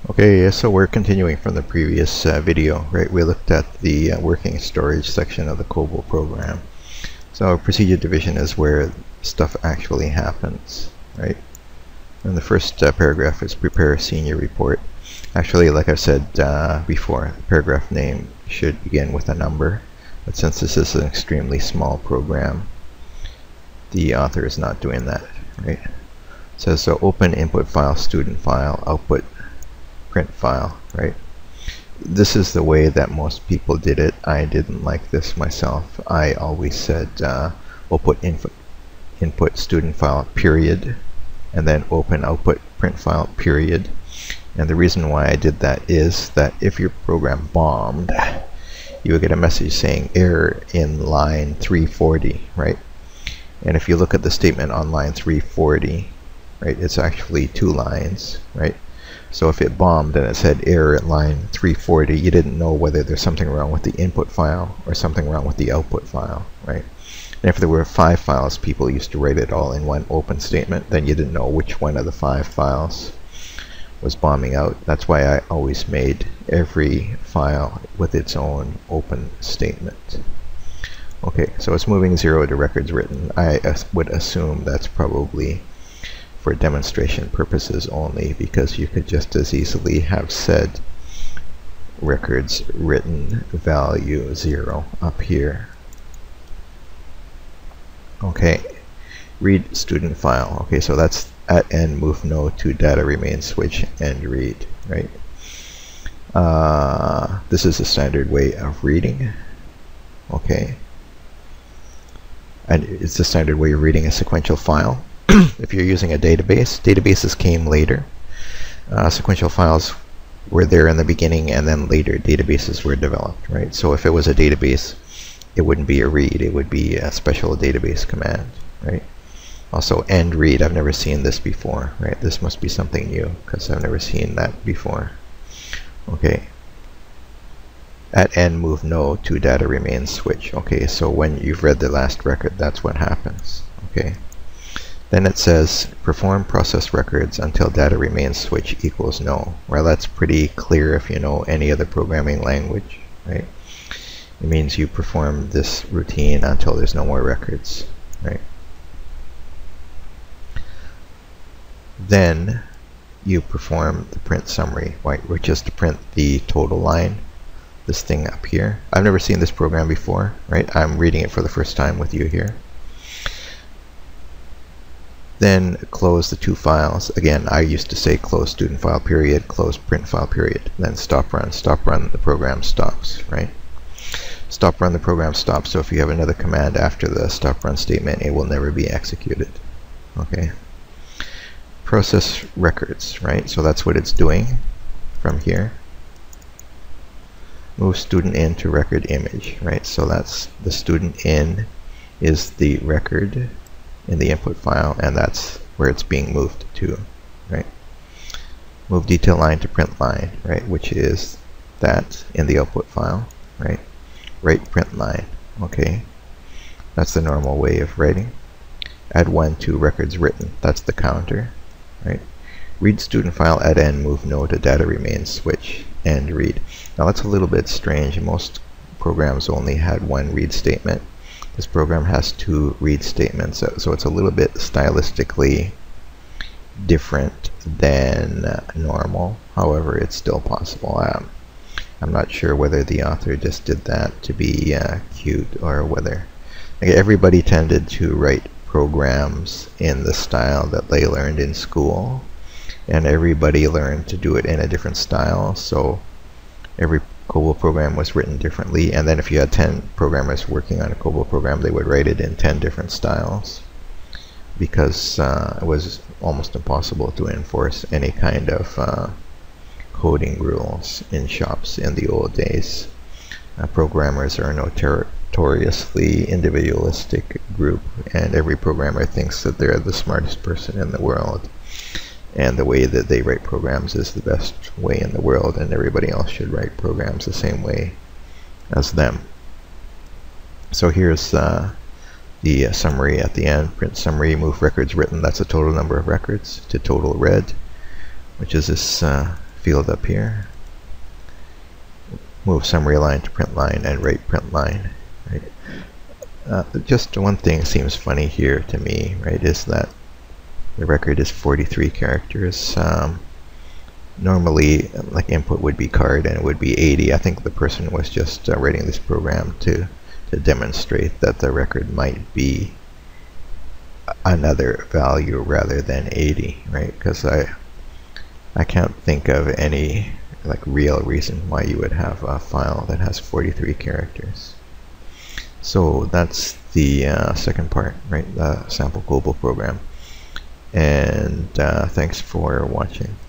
Okay, so we're continuing from the previous video, right? We looked at the working storage section of the COBOL program. So procedure division is where stuff actually happens, right? And the first paragraph is prepare a senior report. Actually, like I've said before, the paragraph name should begin with a number, but since this is an extremely small program, the author is not doing that, right? It says so open input file, student file, output print file, right? This is the way that most people did it. I didn't like this myself. I always said we'll put input student file period and then open output print file period. And the reason why I did that is that if your program bombed, you would get a message saying error in line 340, right? And if you look at the statement on line 340, right, it's actually 2 lines, right? So if it bombed and it said error at line 340, you didn't know whether there's something wrong with the input file or something wrong with the output file, right? And if there were 5 files, people used to write it all in one open statement, then you didn't know which one of the 5 files was bombing out. That's why I always made every file with its own open statement. Okay, so it's moving 0 to records written. I would assume that's probably for demonstration purposes only, because you could just as easily have said records written value 0 up here. Okay, read student file. Okay, so that's at end move no to data remain switch and read, right? This is a standard way of reading. Okay, and it's the standard way of reading a sequential file. If you're using a database, databases came later. Sequential files were there in the beginning, and then later databases were developed, right? So if it was a database, it wouldn't be a read, it would be a special database command, right? Also end read, I've never seen this before, right? This must be something new, because I've never seen that before. Okay. At end move no to data remain switch. Okay, so when you've read the last record, that's what happens. Okay. Then it says perform process records until data remains switch equals no. Well, that's pretty clear if you know any other programming language, right? It means you perform this routine until there's no more records, right? Then you perform the print summary, right, which is to print the total line, this thing up here. I've never seen this program before, right? I'm reading it for the first time with you here. Then close the 2 files. Again, I used to say close student file period, close print file period. Then stop run, the program stops, right? Stop run, the program stops. So if you have another command after the stop run statement, it will never be executed. Okay. Process records, right? So that's what it's doing from here. Move student in to record image, right? So that's the student in is the record in the input file, and that's where it's being moved to, right? Move detail line to print line, right, which is that in the output file, right? Write print line. Okay, that's the normal way of writing. Add 1 to records written, that's the counter, right? Read student file at end move no to data remains switch and read. Now that's a little bit strange. Most programs only had 1 read statement. This program has 2 read statements, so it's a little bit stylistically different than normal. However, it's still possible. I'm not sure whether the author just did that to be cute, or whether everybody tended to write programs in the style that they learned in school, and everybody learned to do it in a different style. So every COBOL program was written differently, and then if you had 10 programmers working on a COBOL program, they would write it in 10 different styles, because it was almost impossible to enforce any kind of coding rules in shops in the old days. Programmers are a notoriously individualistic group, and every programmer thinks that they're the smartest person in the world, and the way that they write programs is the best way in the world, and everybody else should write programs the same way as them. So here's the summary at the end. Print summary, move records written, that's the total number of records, to total read, which is this field up here, move summary line to print line, and write print line. Right? Just one thing seems funny here to me, right, is that the record is 43 characters. Normally, like, input would be card and it would be 80. I think the person was just writing this program to demonstrate that the record might be another value rather than 80, right? Because I can't think of any like real reason why you would have a file that has 43 characters. So that's the second part, right? The sample global program. And thanks for watching.